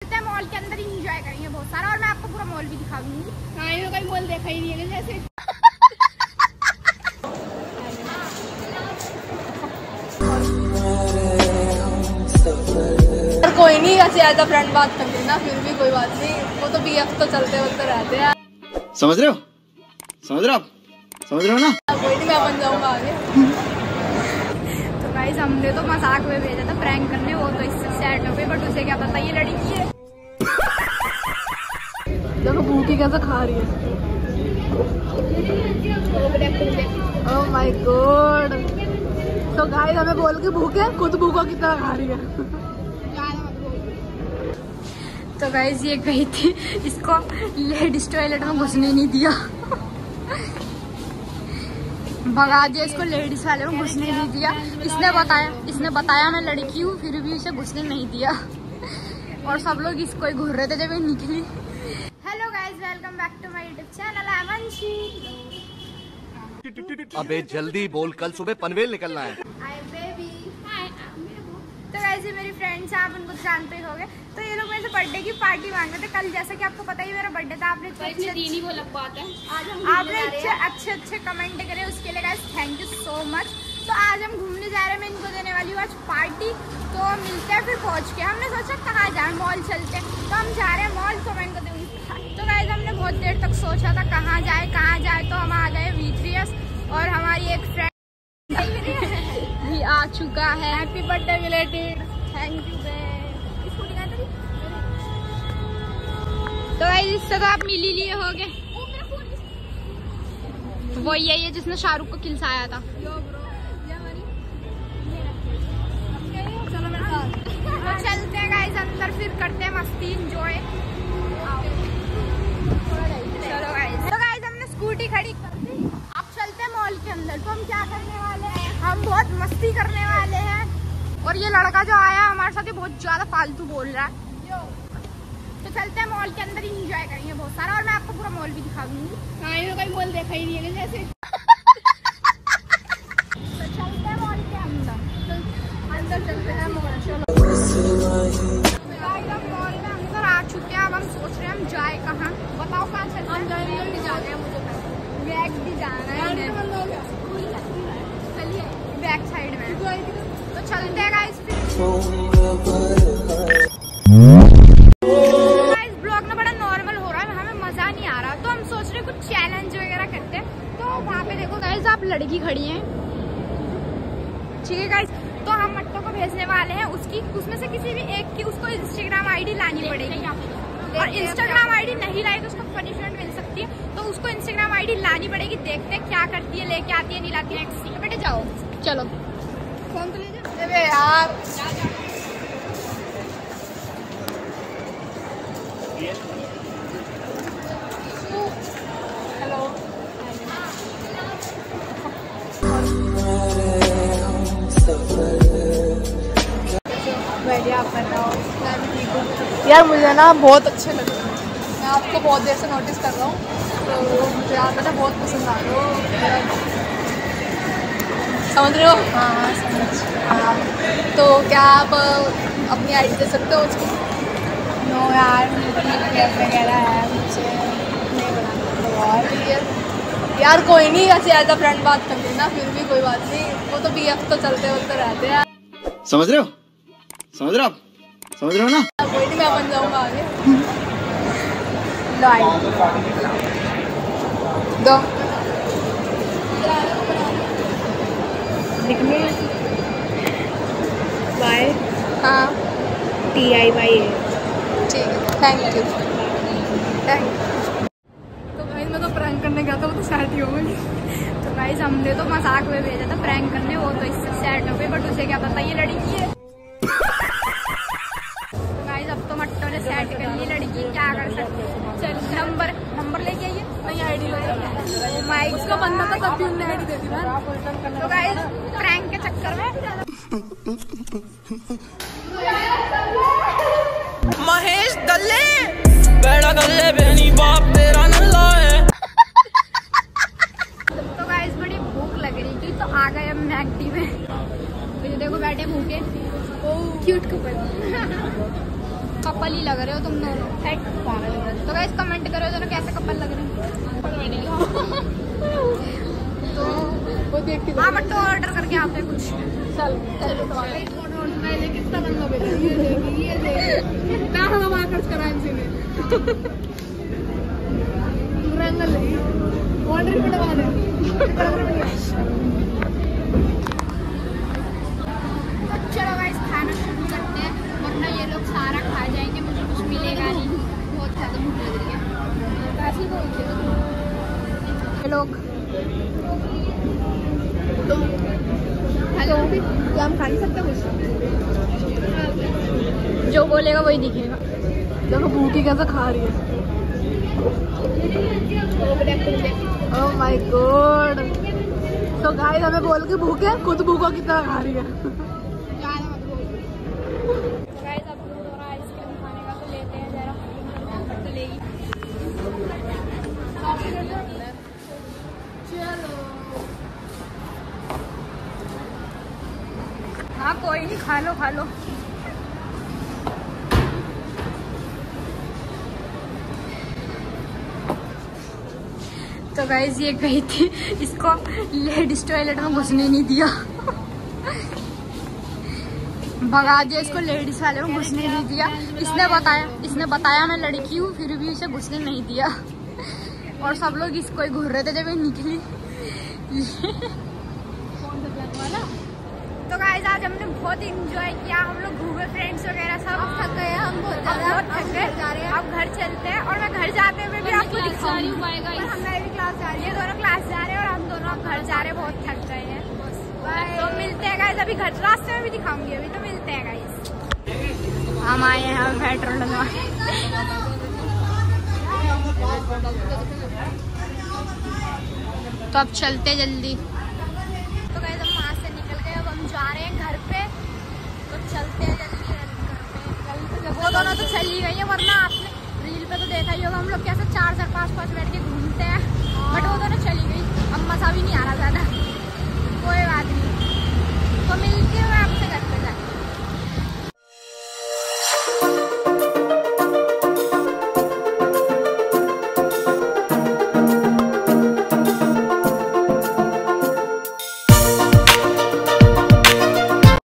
चलते हैं मॉल के अंदर ही एंजॉय करेंगे बहुत सारा, और मैं आपको पूरा मॉल भी दिखा दूंगी। हाँ, ये कोई मॉल देखा ही नहीं है जैसे। कोई नहीं, ऐसे एज अ फ्रेंड बात कर लेना, फिर भी कोई बात नहीं, वो तो बीएफ तो चलते वक्त रहते हैं। समझ रहे हो? समझ रहे हो आप? समझ रहे हो ना? कोई नहीं, मैं बन जाऊंगा आगे। तो गाइस हमने तो मजाक में भेजा था प्रैंक करने, वो तो इससे सेट हो गई, बट उसे क्या पता ये लड़की है। देखो भूखी कैसे खा रही है। Oh my God. तो गाइस हमें बोल के भूखे, खुद भूखा कितना खा रही है। तो गाइस ये गई थी, इसको लेडीज टॉयलेट में घुसने नहीं दिया, भगा दिया इसको, लेडीज वाले में घुसने नहीं दिया। इसने बताया मैं लड़की हूँ, फिर भी इसे घुसने नहीं दिया, और सब लोग इसको ही घूर रहे थे जब ये निकली। Hello guys, welcome back to my YouTube channel. I am Anshi. अबे जल्दी बोल, कल सुबह पनवेल निकलना है। तो वैसे मेरी फ्रेंड्स हैं, आप उनको जानते ही होंगे। तो ये लोग मेरे से बर्थडे की पार्टी मांग रहे थे कल, जैसा कि आपको पता ही मेरा बर्थडे था। आपने अच्छे कमेंट करे, उसके लिए guys thank you so much. तो आज हम घूमने जा रहे हैं, मैं इनको देने वाली हूँ आज पार्टी। तो मिलते हैं फिर पहुँच के। हमने सोचा कहाँ जाए, मॉल चलते हैं, तो हम जा रहे हैं मॉल, तो मैं इनको दूँगी। तो गाइस हमने बहुत देर तक सोचा था कहाँ जाए, तो हम आ गए V3S, और हमारी एक फ्रेंड भी आ चुका है। Happy birthday related, thank you. तो गाइस इससे तो आप मिल ही लिए होगे, वो यही है जिसने शाहरुख को खिलसाया था। तो चलते हैं गाइस अंदर, फिर करते हैं मस्ती एंजॉय। चलो गाइस। तो गाइस हमने स्कूटी खड़ी कर दी, अब चलते हैं मॉल के अंदर। तो हम क्या करने वाले हैं, हम बहुत मस्ती करने वाले हैं। और ये लड़का जो आया हमारे साथ, ये बहुत ज्यादा फालतू बोल रहा है। तो चलते हैं मॉल के अंदर ही एंजॉय करेंगे बहुत सारा, और मैं आपको पूरा मॉल भी दिखा दूंगी। हाँ, ये कोई मॉल देखा ही नहीं है जैसे। तो चलते हैं मॉल के अंदर चलते हैं मॉल। चलो मॉल में अंदर आ चुके हैं, अब हम सोच रहे हैं हम जाए कहाँ, बताओ कहाँ चलते हैं। हम जाने हैं, मुझे बैग भी जाना है, चलिए बैक साइड में। तो चलते हैं गाइस। ब्लॉग ना बड़ा नॉर्मल हो रहा है, हमें मजा नहीं आ रहा, तो हम सोच रहे कुछ चैलेंज वगैरह करते हैं। तो वहाँ पे देखो गाइस, आप लड़की खड़ी हैं, ठीक है गाइस। तो हम मट्टो को भेजने वाले हैं, उसमें से किसी भी एक की उसको इंस्टाग्राम आईडी लानी पड़ेगी, और इंस्टाग्राम आईडी नहीं लाई तो उसको पनिशमेंट मिल सकती है। तो उसको इंस्टाग्राम आईडी लानी पड़ेगी, देखते हैं क्या करती है, लेके आती है नहीं लाती है। बेटे जाओ, चलो फोन तो ले जाओ यार। हेलो, बढ़िया, आप बताओ। यार मुझे ना बहुत अच्छे लग रहे हैं, मैं आपको बहुत देर से नोटिस कर रहा हूँ, तो मुझे आप ना बहुत पसंद आ रहे हो, समझ रहे हो? हाँ समझ। तो क्या आप अपनी आईडी दे सकते हो उसकी? नो यार, वगैरह है, मुझे नहीं बनाना। यार कोई नहीं, ऐसे एज अ फ्रेंड बात कर लेना, फिर भी कोई बात नहीं, वो तो बीएफ तो चलते वक्त रहते हैं। समझ रहे हो? समझ रहे हो आप? समझ रहे हो ना? कोई नहीं, मैं बन जाऊंगा आगे। दो लिखने बाय, हाँ TIY, ठीक है, थैंक यू। तो भाई मैं तो प्रैंक करने गया था, वो तो सेट ही हो गई। तो गाइस हमने तो मजाक में भेजा था प्रैंक करने, वो तो इससे सेट हो गई, बट उसे क्या पता ये लड़की है। तो गाइस अब तो मट्टो ने सेट कर ली लड़की, क्या कर सकते हैं। चल नंबर लेके आइए, नहीं आईडी लगा, माइक उसका बनना था तब भी उन्हें आईडी दे दी ना। तो गाइस प्रैंक के चक्कर में महेश दल्ले बेड़ा गल्ले बेनी बाप तेरा नल्ला है। तो गाइस बड़ी भूख लग रही थी, तो आ गए हम मैकडी में। तो ये देखो बैठे भूखे, क्यूट कपल। कपल ही लग रहे हो तुम दोनों। तो गाइस कमेंट करो दोनों कैसे कपल लग रहे हैं। तो वो देखती हाँ बट तो ऑर्डर करके आते कुछ। चल कितना गंदा बेटा, ये देखिए कहाँ हवा खर्च करा इनसे रंगल ऑर्डर करवा दे। चलो गाइस खाना शुरू करते हैं वरना ये लोग सारा खा जाएंगे, मुझे कुछ मिलेगा नहीं। बहुत ज़्यादा भूख लग रही है। ये लोग हेलो क्या हम खा नहीं सकते कुछ? जो बोलेगा वही दिखेगा। देखो भूखी कैसे खा रही है। Oh my God. तो गाइस हमें बोल के भूखे खुद भूखो कितना खा रही है। तो गाइस अब मूड हो रहा है आइसक्रीम खाने का, तो लेते हैं जरा। तो लेगी हाँ कोई नहीं, खा लो खा लो। तो गाइस ये गई थी, इसको लेडीज टॉयलेट में घुसने नहीं दिया। भगा दिया इसको, लेडीज वाले में घुसने नहीं दिया। इसने बताया मैं लड़की हूँ, फिर भी इसे घुसने नहीं दिया। और सब लोग इसको ही घूर रहे थे जब ये निकली। तो गाइस आज हमने बहुत इंजॉय किया, हम लोग घूमे फ्रेंड्स वगैरह सब। थक गए हम बहुत थक गए। अब घर चलते हैं और मैं घर जाते हुए भी आपको दिखाऊंगी। हमारी भी क्लास जा रही है, दोनों क्लास जा रहे हैं और हम दोनों अब घर जा रहे हैं, बहुत थक गए हैं। तो मिलते हैं गाइस अभी घर, रास्ते में भी दिखाऊंगी अभी। तो मिलते हैं गाइस। हम आए हैं यहाँ पेट्रोल डलवा। तो अब चलते जल्दी। तो गाइस हम वहाँ से निकल गए, अब हम जा रहे हैं घर पे। तो चलते हैं जल्दी घर पे। वो दोनों तो चल ही गई है, वरना आपने रील पे तो देखा ही होगा हम लोग कैसे 4-4 5-5 बैठ के घूमते हैं।